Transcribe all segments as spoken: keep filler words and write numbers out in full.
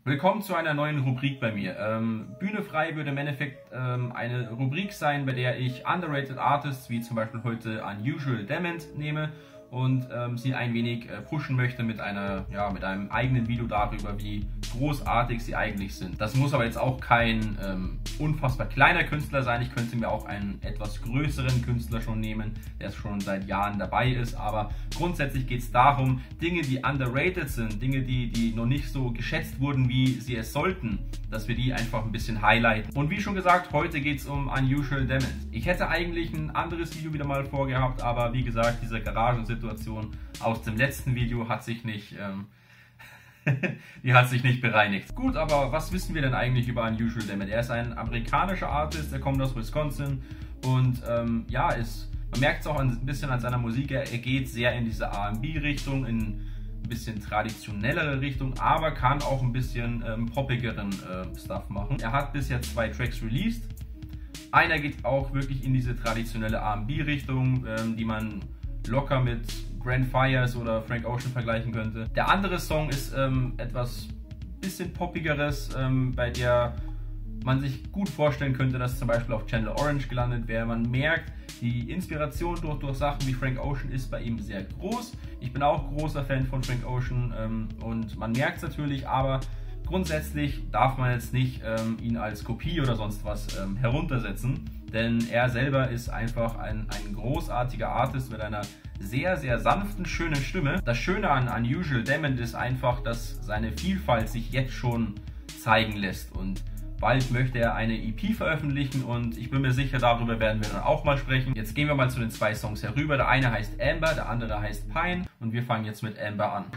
Willkommen zu einer neuen Rubrik bei mir. Ähm, Bühne frei würde im Endeffekt ähm, eine Rubrik sein, bei der ich underrated Artists, wie zum Beispiel heute Unusual Dement, nehme und ähm, sie ein wenig äh, pushen möchte mit einer, ja, mit einem eigenen Video darüber, wie großartig sie eigentlich sind. Das muss aber jetzt auch kein ähm, unfassbar kleiner Künstler sein. Ich könnte mir auch einen etwas größeren Künstler schon nehmen, der schon seit Jahren dabei ist. Aber grundsätzlich geht es darum, Dinge, die underrated sind, Dinge, die, die noch nicht so geschätzt wurden, wie sie es sollten, dass wir die einfach ein bisschen highlighten. Und wie schon gesagt, heute geht es um Unusual Dement. Ich hätte eigentlich ein anderes Video wieder mal vorgehabt, aber wie gesagt, diese Garagensituation aus dem letzten Video hat sich nicht, ähm, die hat sich nicht bereinigt. Gut, aber was wissen wir denn eigentlich über Unusual Dement? Er ist ein amerikanischer Artist, er kommt aus Wisconsin und ähm, ja, ist, man merkt es auch ein bisschen an seiner Musik, er, er geht sehr in diese R and B-Richtung, in ein bisschen traditionellere Richtung, aber kann auch ein bisschen ähm, poppigeren äh, Stuff machen. Er hat bisher zwei Tracks released. Einer geht auch wirklich in diese traditionelle R and B-Richtung, ähm, die man locker mit Grand Fires oder Frank Ocean vergleichen könnte. Der andere Song ist ähm, etwas bisschen poppigeres, ähm, bei der man sich gut vorstellen könnte, dass zum Beispiel auf Channel Orange gelandet wäre. Man merkt, die Inspiration durch, durch Sachen wie Frank Ocean ist bei ihm sehr groß. Ich bin auch großer Fan von Frank Ocean ähm, und man merkt es natürlich, aber grundsätzlich darf man jetzt nicht ähm, ihn als Kopie oder sonst was ähm, heruntersetzen, denn er selber ist einfach ein, ein großartiger Artist mit einer sehr, sehr sanften, schönen Stimme. Das Schöne an Unusual Dement ist einfach, dass seine Vielfalt sich jetzt schon zeigen lässt und bald möchte er eine E P veröffentlichen und ich bin mir sicher, darüber werden wir dann auch mal sprechen. Jetzt gehen wir mal zu den zwei Songs herüber. Der eine heißt Amber, der andere heißt Pine und wir fangen jetzt mit Amber an.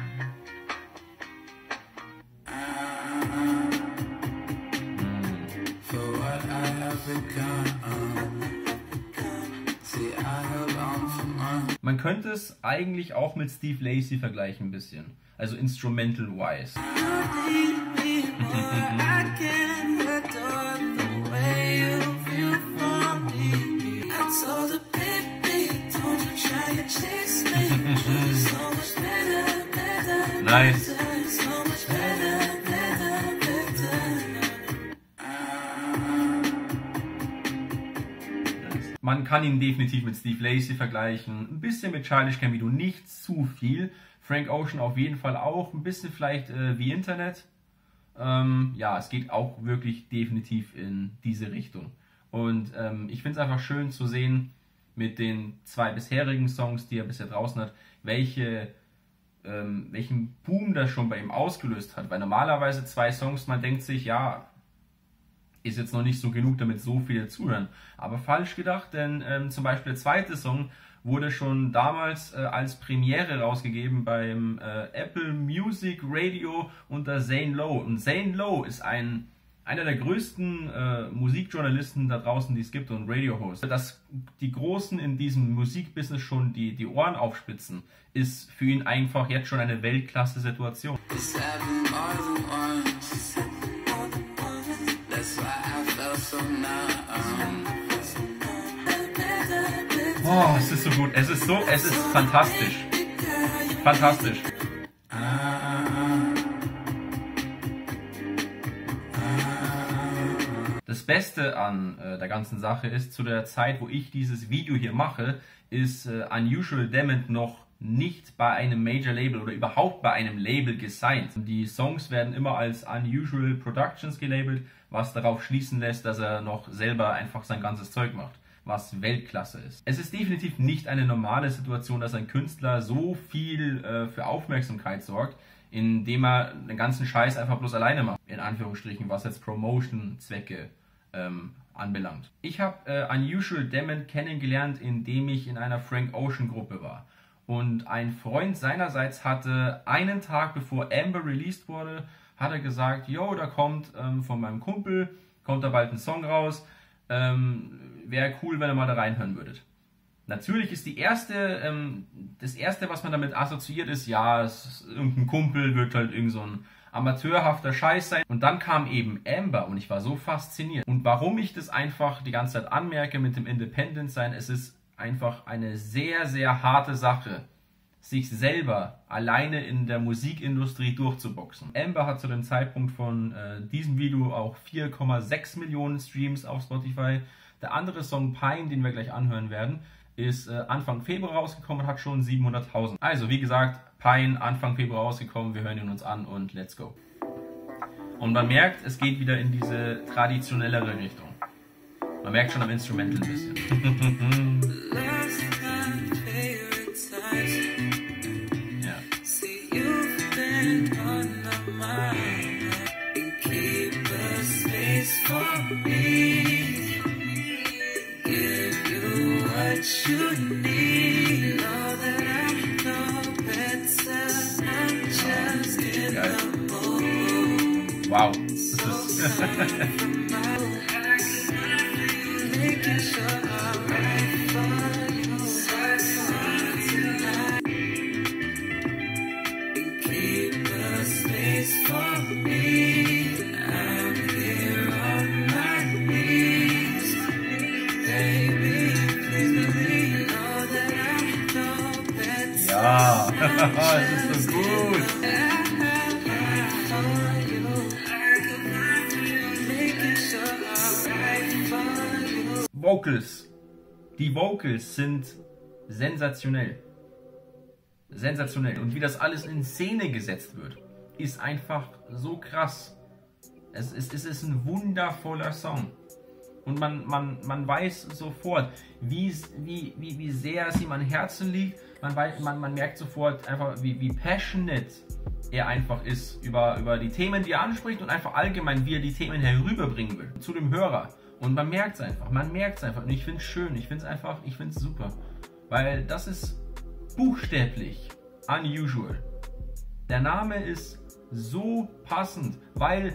Man könnte es eigentlich auch mit Steve Lacy vergleichen ein bisschen, also instrumental-wise. Nice. Man kann ihn definitiv mit Steve Lacy vergleichen, ein bisschen mit Childish Gambino, nicht zu viel. Frank Ocean auf jeden Fall auch, ein bisschen vielleicht äh, wie Internet. Ähm, ja, es geht auch wirklich definitiv in diese Richtung. Und ähm, ich finde es einfach schön zu sehen mit den zwei bisherigen Songs, die er bisher draußen hat, welche, ähm, welchen Boom das schon bei ihm ausgelöst hat. Weil normalerweise zwei Songs, man denkt sich, ja, ist jetzt noch nicht so genug, damit so viele zuhören. Aber falsch gedacht, denn ähm, zum Beispiel der zweite Song wurde schon damals äh, als Premiere rausgegeben beim äh, Apple Music Radio unter Zane Lowe. Und Zane Lowe ist ein, einer der größten äh, Musikjournalisten da draußen, die es gibt und Radio-Host. Dass die Großen in diesem Musikbusiness schon die, die Ohren aufspitzen, ist für ihn einfach jetzt schon eine Weltklasse-Situation. Oh, es ist so gut. Es ist so, es ist fantastisch. Fantastisch. Das Beste an äh, der ganzen Sache ist, zu der Zeit, wo ich dieses Video hier mache, ist äh, Unusual Dement noch nicht bei einem Major Label oder überhaupt bei einem Label gesigned. Die Songs werden immer als Unusual Productions gelabelt, was darauf schließen lässt, dass er noch selber einfach sein ganzes Zeug macht, was Weltklasse ist. Es ist definitiv nicht eine normale Situation, dass ein Künstler so viel äh, für Aufmerksamkeit sorgt, indem er den ganzen Scheiß einfach bloß alleine macht, in Anführungsstrichen, was jetzt Promotion-Zwecke ähm, anbelangt. Ich habe äh, Unusual Dement kennengelernt, indem ich in einer Frank Ocean Gruppe war. Und ein Freund seinerseits hatte einen Tag bevor Amber released wurde, hat er gesagt, yo, da kommt ähm, von meinem Kumpel, kommt da bald ein Song raus, ähm, wäre cool, wenn ihr mal da reinhören würdet. Natürlich ist die erste, ähm, das erste, was man damit assoziiert, ist, ja, es ist irgendein Kumpel, wird halt irgend so ein amateurhafter Scheiß sein. Und dann kam eben Amber und ich war so fasziniert. Und warum ich das einfach die ganze Zeit anmerke mit dem Independent sein, es ist einfach eine sehr, sehr harte Sache, sich selber alleine in der Musikindustrie durchzuboxen. Ember hat zu dem Zeitpunkt von äh, diesem Video auch vier Komma sechs Millionen Streams auf Spotify. Der andere Song Pine, den wir gleich anhören werden, ist äh, Anfang Februar rausgekommen und hat schon siebenhunderttausend. Also wie gesagt, Pine Anfang Februar rausgekommen, wir hören ihn uns an und let's go. Und man merkt, es geht wieder in diese traditionellere Richtung. Man merkt schon am Instrumental ein bisschen. Ja. Geil. Wow, das ist ja, das ist so gut. Vocals. Die Vocals sind sensationell. Sensationell. Und wie das alles in Szene gesetzt wird, ist einfach so krass. Es ist, es ist ein wundervoller Song. Und man, man, man weiß sofort, wie, wie, wie, wie sehr es ihm am Herzen liegt. Man, weiß, man, man merkt sofort einfach, wie, wie passionate er einfach ist über, über die Themen, die er anspricht und einfach allgemein, wie er die Themen herüberbringen will zu dem Hörer. Und man merkt es einfach, man merkt es einfach. Und ich finde es schön, ich finde es einfach, ich finde es super. Weil das ist buchstäblich Unusual. Der Name ist so passend, weil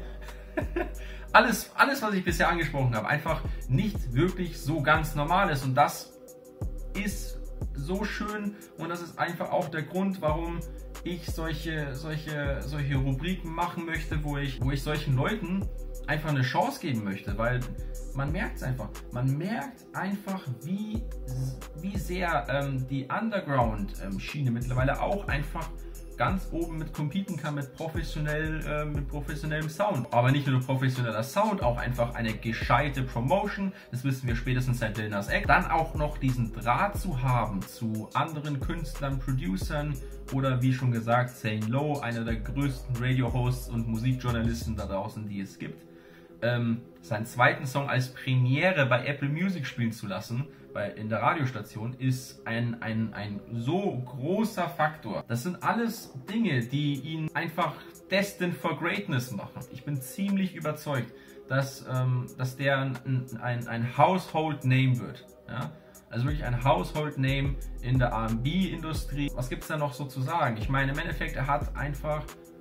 alles, alles, was ich bisher angesprochen habe, einfach nicht wirklich so ganz normal ist. Und das ist so schön und das ist einfach auch der Grund, warum ich solche, solche, solche Rubriken machen möchte, wo ich, wo ich solchen Leuten einfach eine Chance geben möchte, weil man merkt es einfach. Man merkt einfach, wie, wie sehr ähm, die Underground-Schiene mittlerweile auch einfach ganz oben mit competen kann mit, professionell, äh, mit professionellem Sound. Aber nicht nur professioneller Sound, auch einfach eine gescheite Promotion. Das wissen wir spätestens seit Lil Nas X. Dann auch noch diesen Draht zu haben zu anderen Künstlern, Producern oder wie schon gesagt, Zane Lowe, einer der größten Radio-Hosts und Musikjournalisten da draußen, die es gibt. Ähm, seinen zweiten Song als Premiere bei Apple Music spielen zu lassen, bei, in der Radiostation, ist ein, ein, ein so großer Faktor. Das sind alles Dinge, die ihn einfach destined for greatness machen. Ich bin ziemlich überzeugt, dass, ähm, dass der ein, ein, ein Household Name wird. Ja? Also wirklich ein Household Name in der R und B-Industrie. Was gibt es da noch so zu sagen? Ich meine, im Endeffekt, er hat einfach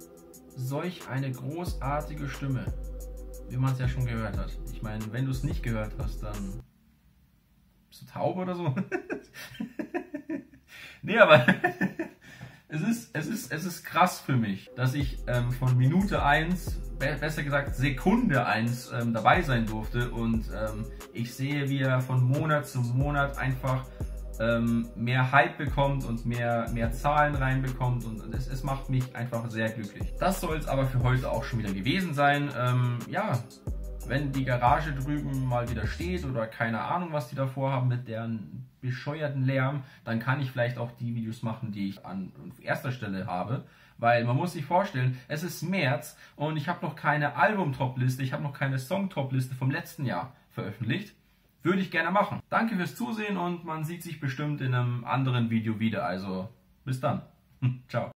solch eine großartige Stimme, wie man es ja schon gehört hat. Ich meine, wenn du es nicht gehört hast, dann bist du taub oder so? Nee, aber es ist, es ist, es ist krass für mich, dass ich ähm, von Minute eins, be besser gesagt Sekunde eins ähm, dabei sein durfte und ähm, ich sehe, wie er von Monat zu Monat einfach ähm, mehr Hype bekommt und mehr, mehr Zahlen reinbekommt und es, es macht mich einfach sehr glücklich. Das soll es aber für heute auch schon wieder gewesen sein. Ähm, ja, wenn die Garage drüben mal wieder steht oder keine Ahnung, was die davor haben mit deren bescheuerten Lärm, dann kann ich vielleicht auch die Videos machen, die ich an erster Stelle habe. Weil man muss sich vorstellen, es ist März und ich habe noch keine Album-Top-Liste, ich habe noch keine Song-Top-Liste vom letzten Jahr veröffentlicht. Würde ich gerne machen. Danke fürs Zusehen und man sieht sich bestimmt in einem anderen Video wieder. Also bis dann. Ciao.